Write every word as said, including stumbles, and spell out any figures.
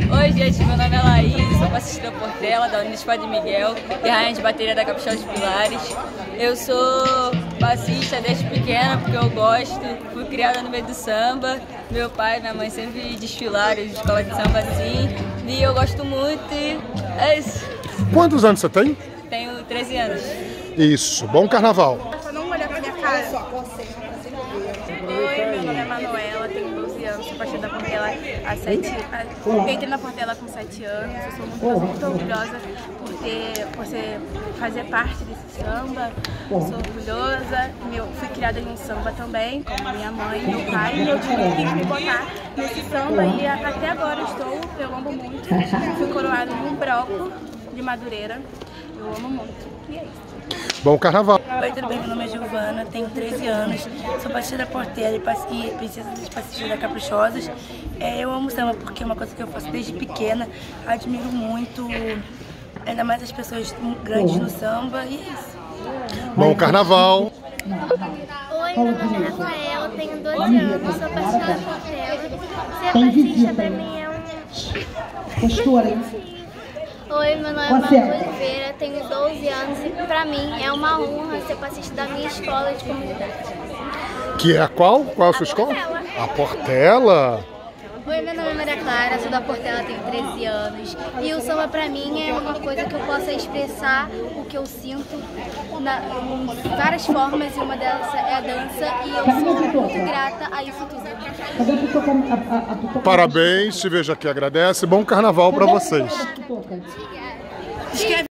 Oi, gente, meu nome é Laís, sou baixista da Portela, da Unidos Padre Miguel e rainha de bateria da Capixaba dos Pilares. Eu sou baixista desde pequena porque eu gosto, fui criada no meio do samba. Meu pai e minha mãe sempre desfilaram de escola de samba assim, e eu gosto muito e é isso. Quantos anos você tem? Tenho treze anos. Isso, bom carnaval. Só não olhar pra minha cara. Oi, meu nome é Manuela, tenho doze anos, sou baixista da Portela há sete anos. Eu entrei na Portela com sete anos, eu sou muito, muito orgulhosa por, ter, por ser, fazer parte desse samba, sou orgulhosa. Eu fui criada em um samba também, como minha mãe e meu pai, e eu tive que me botar nesse samba e até agora estou, eu amo muito. Fui coroada em um broco de Madureira, eu amo muito, e é isso. Bom carnaval. Oi, tudo bem? Meu nome é Giovana, tenho treze anos, sou baixista da Portela e princesa das Passagens da Caprichosas. É, eu amo samba porque é uma coisa que eu faço desde pequena, admiro muito, ainda mais as pessoas grandes no samba, e é isso. Bom carnaval. Oi, meu nome é Rafaela, tenho doze anos, sou baixista da Portela. Ser baixista pra mim é um... Postura, hein? Oi, meu nome é Maria Oliveira, tenho doze anos e pra mim é uma honra ser baixista da minha escola de comunidade. Que é a qual? Qual é a sua escola? Portela. A Portela. Oi, meu nome é Maria Clara, sou da Portela, tenho treze anos. E o samba pra mim é uma coisa que eu possa expressar o que eu sinto na, em várias formas, e uma delas é a dança, e eu sou muito grata a isso tudo. Parabéns, te vejo aqui, agradece. Bom carnaval para vocês. Obrigada.